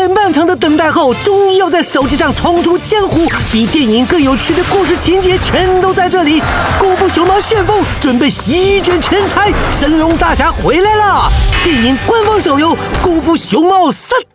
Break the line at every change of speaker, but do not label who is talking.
在漫长的等待后，终于要在手机上冲出江湖，比电影更有趣的故事情节全都在这里。功夫熊猫旋风准备席卷全台，神龙大侠回来了！电影官方手游《功夫熊猫3》。